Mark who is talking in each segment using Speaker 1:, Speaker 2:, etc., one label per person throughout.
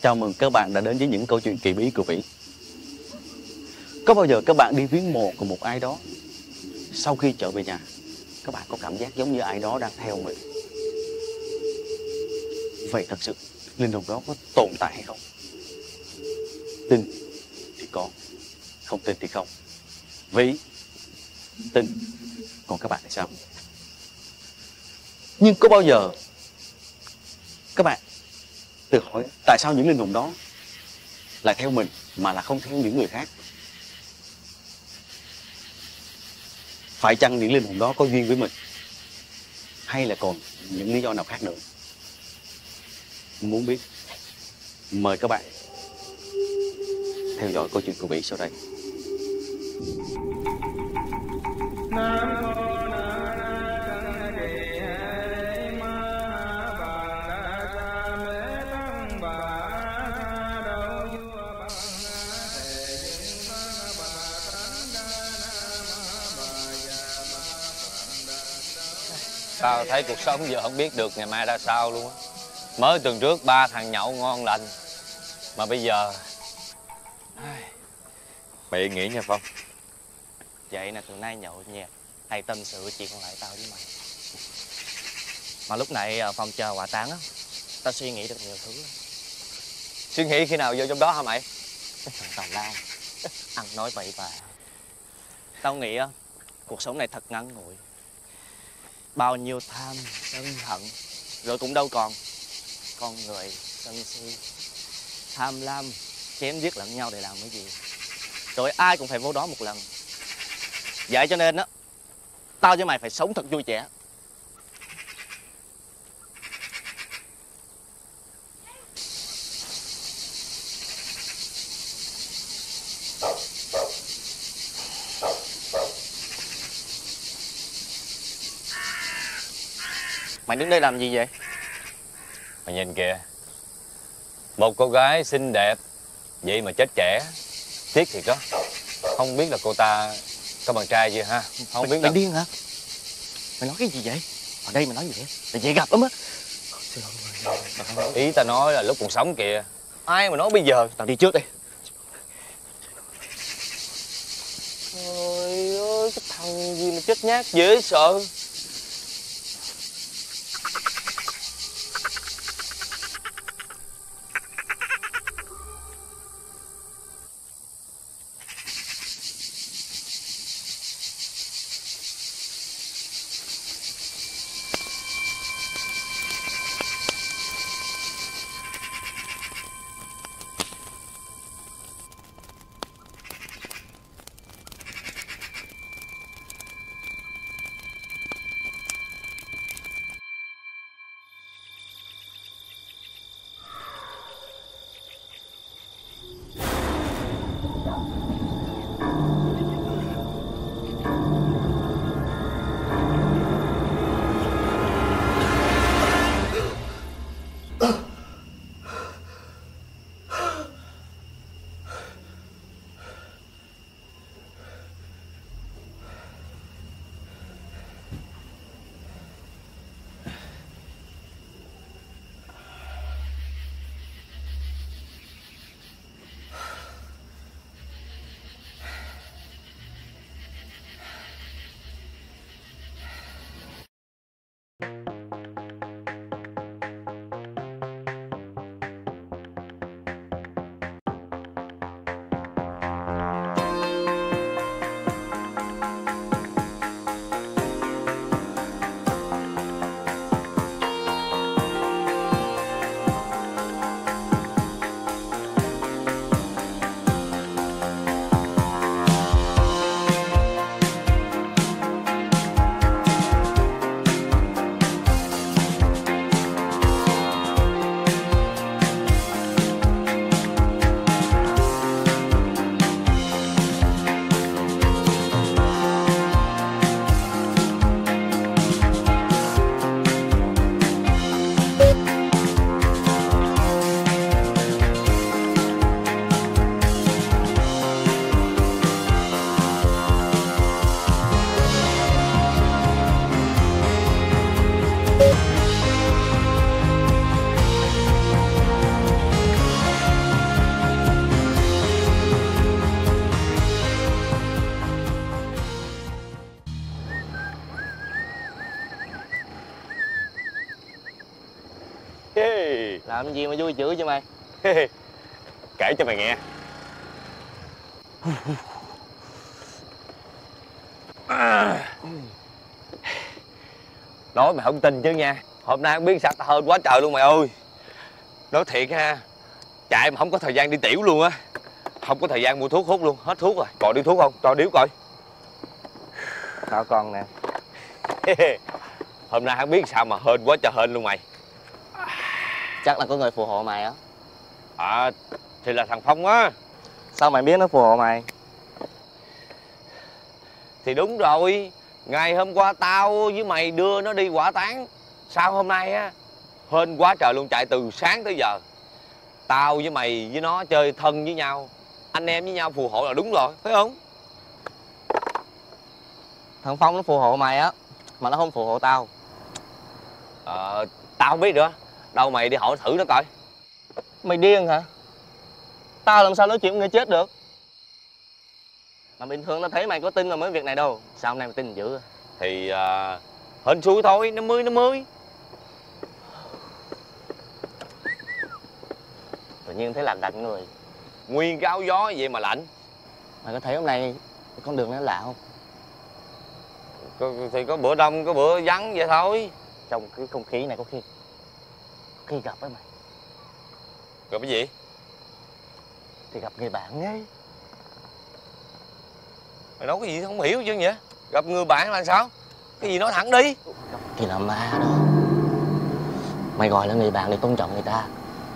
Speaker 1: Chào mừng các bạn đã đến với những câu chuyện kỳ bí của Vĩ. Có bao giờ các bạn đi viếng mộ của một ai đó, sau khi trở về nhà, các bạn có cảm giác giống như ai đó đang theo mình? Vậy thật sự linh hồn đó có tồn tại hay không? Tin thì có, không tin thì không. Vĩ tin, còn các bạn thì sao? Nhưng có bao giờ các bạn tự hỏi tại sao những linh hồn đó lại theo mình mà là không theo những người khác? Phải chăng những linh hồn đó có duyên với mình, hay là còn những lý do nào khác nữa? Muốn biết, mời các bạn theo dõi câu chuyện của Vĩ sau đây.
Speaker 2: Tao thấy cuộc sống giờ không biết được ngày mai ra sao luôn á. Mới tuần trước 3 thằng nhậu ngon lành, mà bây giờ
Speaker 3: Mày nghĩ nha Phong.
Speaker 2: vậy nè, từ nay nhậu nhẹt hay tâm sự chuyện còn lại tao với mày. Mà lúc này Phong chờ quả tán á, tao suy nghĩ được nhiều thứ lắm. Suy nghĩ khi nào vô trong đó hả mày? Thằng tào lao ăn nói bậy bạ. Tao nghĩ á, cuộc sống này thật ngắn ngủi. Bao nhiêu tham sân hận rồi cũng đâu còn. Con người sân si tham lam chém giết lẫn nhau để làm cái gì? Rồi ai cũng phải vô đó một lần. Vậy cho nên á, tao với mày phải sống thật vui vẻ. Mày đứng đây làm gì vậy?
Speaker 3: Mày nhìn kìa, một cô gái xinh đẹp vậy mà chết trẻ, tiếc thiệt đó. Không biết là cô ta có bạn trai chưa ha? Không biết
Speaker 2: Mày điên hả? Mày nói cái gì vậy? Ở đây mày nói gì vậy? Là dễ gặp lắm á.
Speaker 3: Ý ta nói là lúc còn sống kìa. Ai mà nói bây giờ.
Speaker 2: Tao đi trước đi. Trời ơi, cái thằng gì mà chết nhát dễ sợ. Làm gì mà vui dữ vậy mày?
Speaker 3: Kể cho mày nghe. Nói mày không tin chứ nha. Hôm nay không biết sao tao hên quá trời luôn mày ơi. Nói thiệt ha, chạy mà không có thời gian đi tiểu luôn á. Không có thời gian mua thuốc hút luôn, hết thuốc rồi. Còn điếu thuốc không? Cho điếu coi.
Speaker 2: Tao còn nè.
Speaker 3: Hôm nay không biết sao mà hên quá trời hên luôn mày.
Speaker 2: Chắc là có người phù hộ mày á.
Speaker 3: À, thì là thằng Phong á.
Speaker 2: Sao mày biết nó phù hộ mày?
Speaker 3: Thì đúng rồi, ngày hôm qua tao với mày đưa nó đi hỏa táng. Sao hôm nay á, hên quá trời luôn, chạy từ sáng tới giờ. Tao với mày với nó chơi thân với nhau, anh em với nhau phù hộ là đúng rồi, phải không?
Speaker 2: Thằng Phong nó phù hộ mày á, mà nó không phù hộ tao.
Speaker 3: Tao không biết nữa. Đâu mày đi hỏi thử nó coi.
Speaker 2: Mày điên hả? Tao làm sao nói chuyện với người chết được? Mà bình thường tao thấy mày có tin vào mấy việc này đâu. Sao hôm nay mày tin dữ?
Speaker 3: Thì hên xui thôi, 50-50.
Speaker 2: Tự nhiên thấy lạnh lạnh người.
Speaker 3: Nguyên cái áo gió vậy mà lạnh.
Speaker 2: Mày có thấy hôm nay con đường nó lạ không?
Speaker 3: Thì có bữa đông, có bữa vắng vậy thôi.
Speaker 2: Trong cái không khí này có khi gặp với mày.
Speaker 3: Rồi cái gì?
Speaker 2: Thì gặp người bạn ấy.
Speaker 3: Mày nói cái gì không hiểu chứ vậy? Gặp người bạn là sao? Cái gì nói thẳng đi.
Speaker 2: Thì là ma đó. Mày gọi là người bạn để tôn trọng người ta.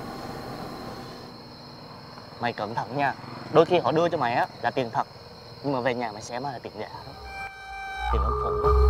Speaker 2: Mày cẩn thận nha. Đôi khi họ đưa cho mày á là tiền thật, nhưng mà về nhà mày xem á là tiền giả đó. Tiền ông phụ đó.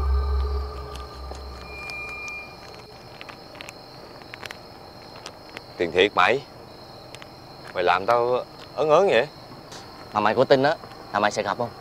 Speaker 3: Tiền thiệt mày. Mày làm tao ớn ớn vậy.
Speaker 2: Mà mày có tin á là mày sẽ gặp không?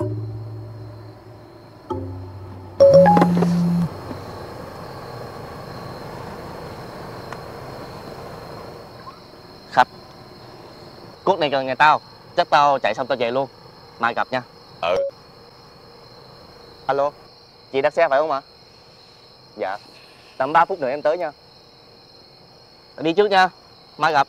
Speaker 2: Khách. Cuốc này gần nhà tao. Chắc tao chạy xong tao về luôn. Mai gặp nha.
Speaker 3: Ừ.
Speaker 2: Alo. Chị đặt xe phải không ạ? Dạ. Tầm 3 phút nữa em tới nha. Đi trước nha. Mai gặp.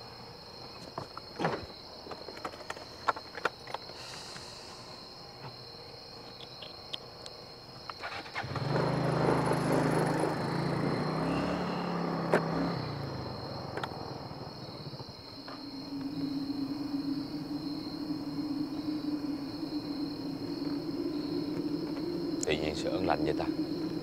Speaker 3: Tự nhiên sự ớn lạnh vậy ta.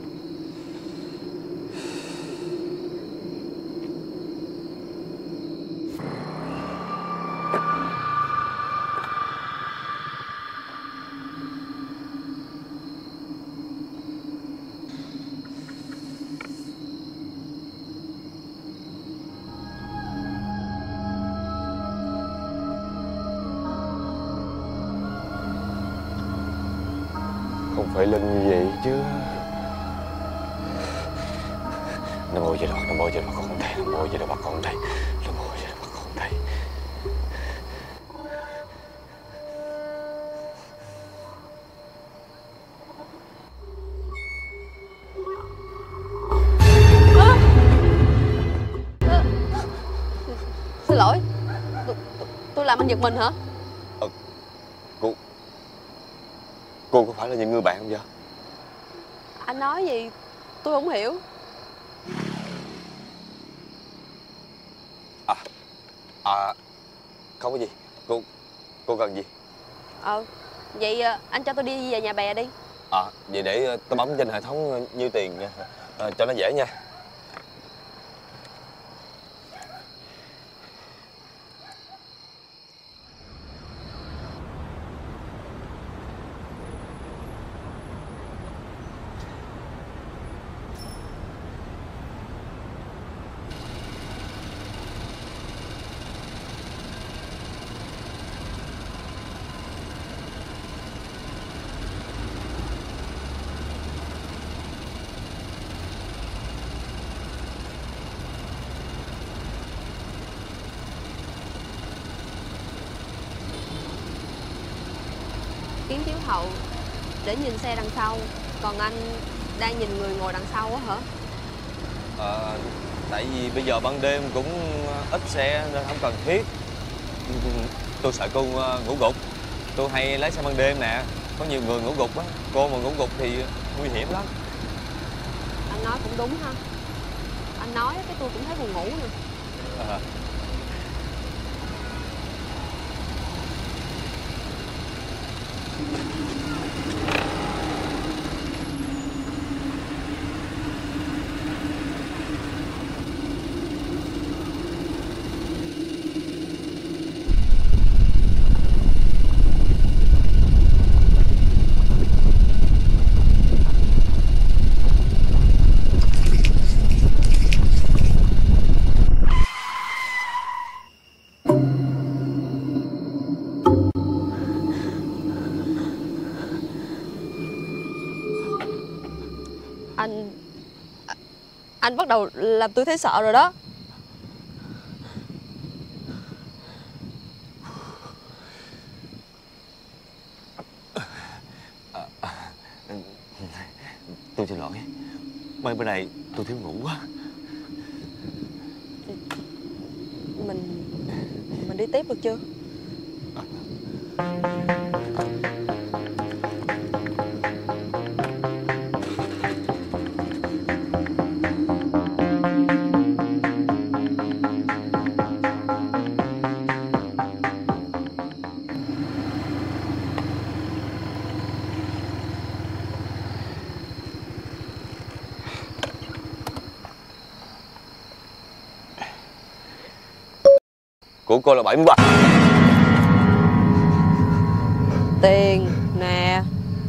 Speaker 3: Không phải Linh như vậy chứ. Nam mô Di Đà Phật, Nam mô Di Đà Phật, con thầy, Nam mô Di Đà Phật, con thầy, Nam mô Di Đà Phật, con thầy.
Speaker 4: Xin lỗi. Tôi làm anh giật mình hả?
Speaker 3: Cô có phải là những người bạn không vậy?
Speaker 4: Anh nói gì tôi không hiểu.
Speaker 3: Không có gì. Cô cần gì?
Speaker 4: Vậy anh cho tôi đi về nhà bè đi.
Speaker 3: Vậy để tôi bấm trên hệ thống nhiêu tiền nha, cho nó dễ nha.
Speaker 4: Kính chiếu hậu để nhìn xe đằng sau. Còn anh đang nhìn người ngồi đằng sau á hả?
Speaker 3: Tại vì bây giờ ban đêm cũng ít xe nên không cần thiết. Tôi sợ cô ngủ gục. Tôi hay lái xe ban đêm nè. Có nhiều người ngủ gục á. Cô mà ngủ gục thì nguy hiểm lắm.
Speaker 4: Anh nói cũng đúng ha. Anh nói cái tôi cũng thấy buồn ngủ nè. Anh bắt đầu làm tôi thấy sợ rồi đó.
Speaker 3: Tôi xin lỗi. Mấy bữa nay tôi thiếu ngủ quá.
Speaker 4: Mình đi tiếp được chưa?
Speaker 3: Của cô là 73.
Speaker 4: Tiền nè.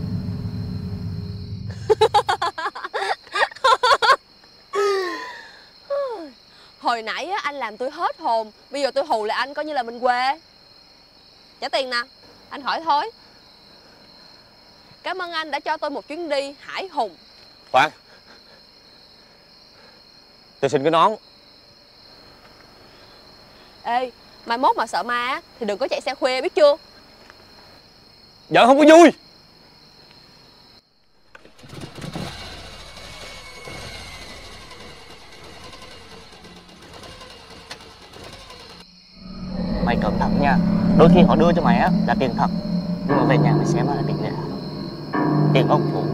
Speaker 4: Hồi nãy á, anh làm tôi hết hồn. Bây giờ tôi hù lại anh coi như là mình quê. Trả tiền nè. Anh hỏi thôi. Cảm ơn anh đã cho tôi một chuyến đi hải hùng.
Speaker 3: Khoan. Tôi xin cái nón.
Speaker 4: Ê, mai mốt mà sợ ma á, thì đừng có chạy xe khuya biết chưa?
Speaker 3: Vợ không có vui.
Speaker 2: Mày cẩn thận nha. Đôi khi họ đưa cho mày á là tiền thật, nhưng mà về nhà mày xem á là tiền giả, tiền ông phụ.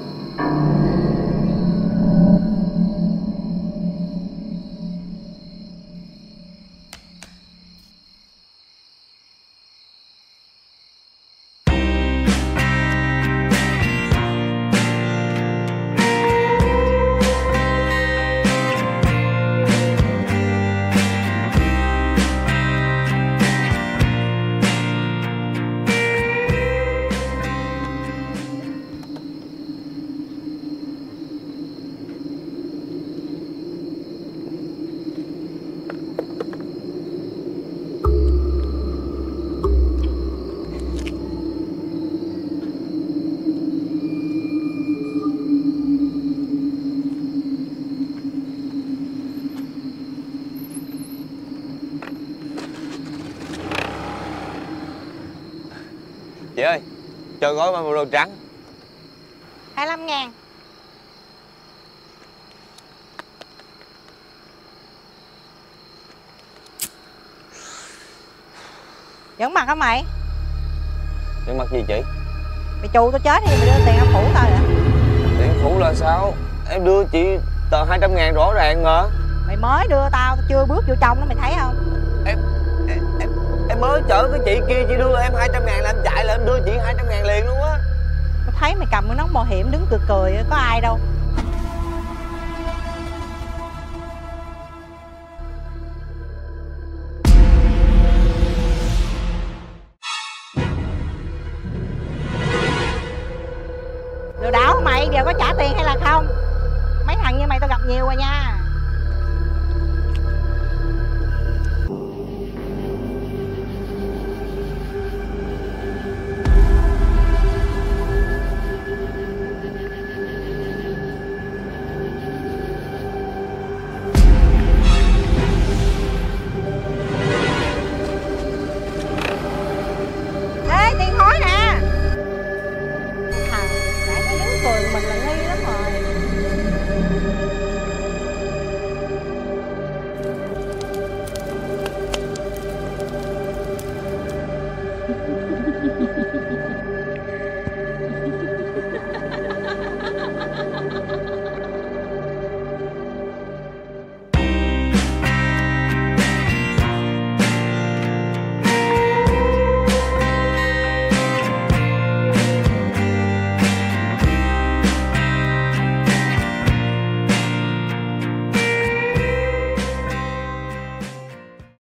Speaker 3: Chị ơi, cho gói Marlboro trắng.
Speaker 5: 25.000. Giỡn mặt hả mày?
Speaker 3: Giỡn mặt gì chị?
Speaker 5: Mày chù tao chết thì mày đưa tiền em phủ tao vậy?
Speaker 3: Tiền phủ là sao? Em đưa chị tờ 200.000 rõ ràng mà.
Speaker 5: Mày mới đưa tao chưa bước vô trong đó mày thấy không?
Speaker 3: Em mới chở cái chị kia, chị đưa em 200.000 là em chạy là em đưa chị 200.000 liền luôn á.
Speaker 5: Tao thấy mày cầm cái nón bảo hiểm đứng cười cười có ai đâu. Lừa đảo mày giờ có trả tiền hay là không? Mấy thằng như mày tao gặp nhiều rồi nha.